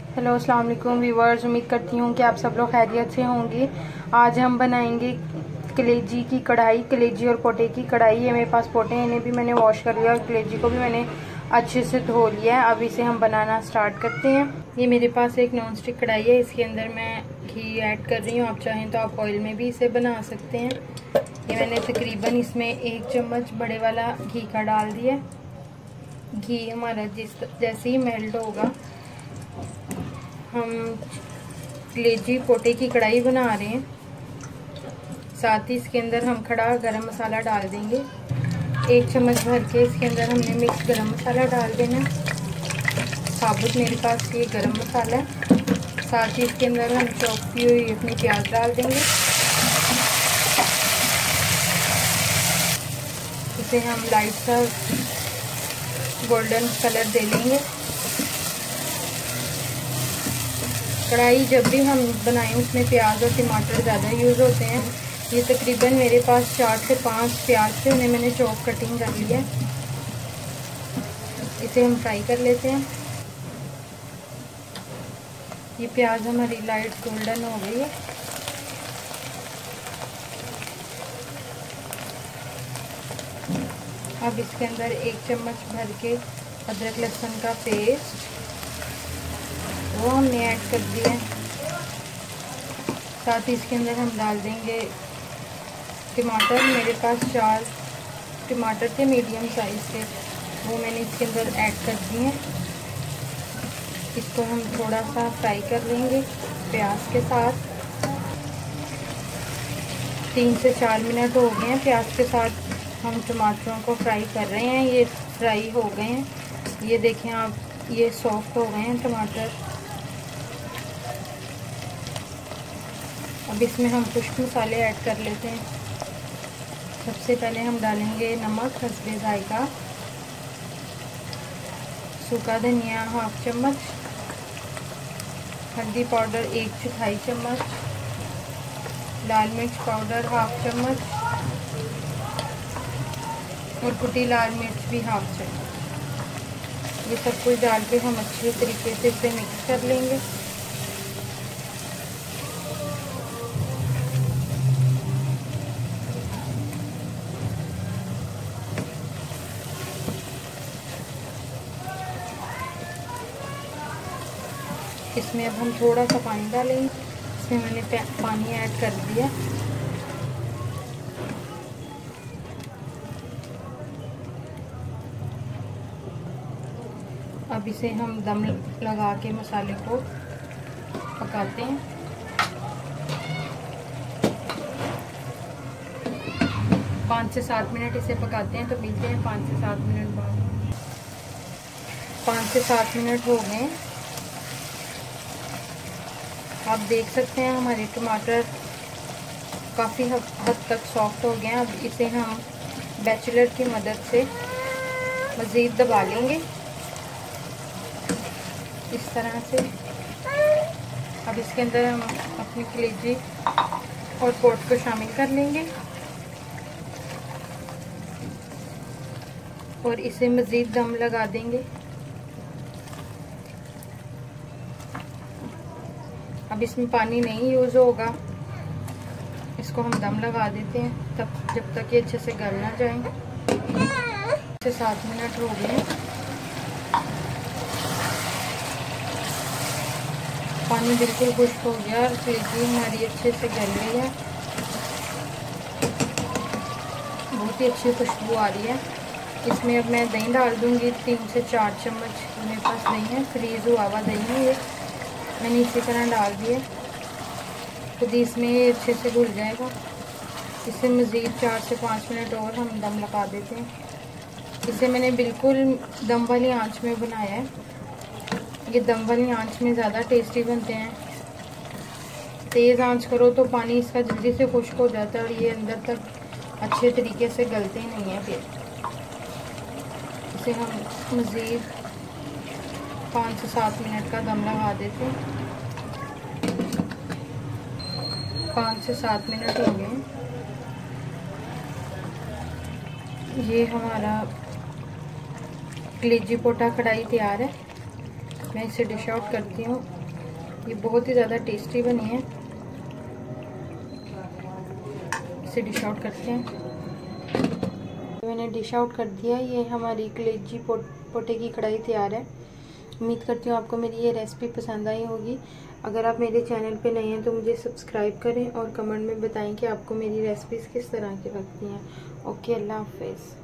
Hello अस्सलाम वालेकुम viewers, उम्मीद करती हूँ कि आप सब लोग खैरियत से होंगे। आज हम बनाएंगे कलेजी की कढ़ाई। कलेजी और पोटे की कढ़ाई। ये मेरे पास पोटे हैं, इन्हें भी मैंने वॉश कर लिया और कलेजी को भी मैंने अच्छे से धो लिया है। अब इसे हम बनाना स्टार्ट करते हैं। ये मेरे पास एक नॉन स्टिक कढ़ाई है, इसके अंदर मैं घी ऐड कर रही हूँ। आप चाहें तो आप ऑयल में भी इसे बना सकते हैं। ये मैंने तकरीबन इसमें 1 चम्मच बड़े वाला घी का डाल दिया। घी हमारा जैसे ही मेल्ट होगा, हम कलेजी पोटे की कढ़ाई बना रहे हैं। साथ ही इसके अंदर हम खड़ा गरम मसाला डाल देंगे। 1 चम्मच भर के इसके अंदर हमने मिक्स गरम मसाला डाल देना। साबुत मेरे पास ये गरम मसाला है। साथ ही इसके अंदर हम चॉप की हुई अपनी प्याज डाल देंगे। इसे हम लाइट सा गोल्डन कलर दे लेंगे। कढ़ाई जब भी हम बनाएं उसमें प्याज और टमाटर ज़्यादा यूज़ होते हैं। ये तकरीबन मेरे पास 4 से 5 प्याज थे, उन्हें मैंने चॉप कटिंग कर लिया। इसे हम फ्राई कर लेते हैं। ये प्याज हमारी लाइट गोल्डन हो गई है। अब इसके अंदर 1 चम्मच भर के अदरक लहसुन का पेस्ट वो हमने ऐड कर दिया। साथ ही इसके अंदर हम डाल देंगे टमाटर। मेरे पास 4 टमाटर थे मीडियम साइज़ के, वो मैंने इसके अंदर ऐड कर दिए। इसको हम थोड़ा सा फ्राई कर लेंगे प्याज के साथ। 3 से 4 मिनट हो गए हैं प्याज के साथ हम टमाटरों को फ्राई कर रहे हैं। ये फ्राई हो गए हैं, ये देखें आप, ये सॉफ्ट हो गए हैं टमाटर। अब इसमें हम कुछ मसाले ऐड कर लेते हैं। सबसे पहले हम डालेंगे नमक हस्बे जायका, सूखा धनिया 1/2 चम्मच, हल्दी पाउडर 1/4 चम्मच, लाल मिर्च पाउडर 1/2 चम्मच और कुटी लाल मिर्च भी 1/2 चम्मच। ये सब कुछ डाल के हम अच्छे तरीके से इसे मिक्स कर लेंगे। इसमें अब हम थोड़ा सा पानी डालेंगे। इसमें मैंने पानी ऐड कर दिया। अब इसे हम दम लगा के मसाले को पकाते हैं। 5 से 7 मिनट इसे पकाते हैं। तो मिलते हैं 5 से 7 मिनट बाद। 5 से 7 मिनट हो गए। आप देख सकते हैं हमारे टमाटर काफ़ी हद तक सॉफ्ट हो गए हैं। अब इसे हम बैचलर की मदद से मज़ीद दबा लेंगे इस तरह से। अब इसके अंदर हम अपनी कलेजी और पोट को शामिल कर लेंगे और इसे मज़ीद दम लगा देंगे। अब इसमें पानी नहीं यूज़ होगा। इसको हम दम लगा देते हैं तब जब तक ये अच्छे से गल ना जाए। 6 से 7 मिनट हो गए। पानी बिल्कुल खुश्क हो गया और कलेजी हमारी अच्छे से गल गई है। बहुत ही अच्छी खुशबू आ रही है। इसमें अब मैं दही डाल दूँगी। 3 से 4 चम्मच मेरे पास दही है, फ्रीज़ हुआ हुआ दही है ये। मैंने इसी तरह डाल दिया। खुद ही इसमें ये अच्छे से घुल जाएगा। इसे मज़ीद 4 से 5 मिनट और हम दम लगा देते हैं। इसे मैंने बिल्कुल दम वाली आंच में बनाया है। ये दम वाली आंच में ज़्यादा टेस्टी बनते हैं। तेज़ आंच करो तो पानी इसका जल्दी से खुश्क हो जाता है और ये अंदर तक अच्छे तरीके से गलते नहीं हैं। फिर इसे हम मज़ीद 5 से 7 मिनट का दम लगा देते हैं। 5 से 7 मिनट हो गए। ये हमारा कलेजी पोटा कढ़ाई तैयार है। मैं इसे डिश आउट करती हूँ। ये बहुत ही ज़्यादा टेस्टी बनी है। इसे डिश आउट करते हैं। मैंने डिश आउट कर दिया। ये हमारी कलेजी पोटे की कढ़ाई तैयार है। उम्मीद करती हूँ आपको मेरी ये रेसिपी पसंद आई होगी। अगर आप मेरे चैनल पे नए हैं तो मुझे सब्सक्राइब करें और कमेंट में बताएं कि आपको मेरी रेसिपीज़ किस तरह की लगती हैं। ओके, अल्लाह हाफिज़।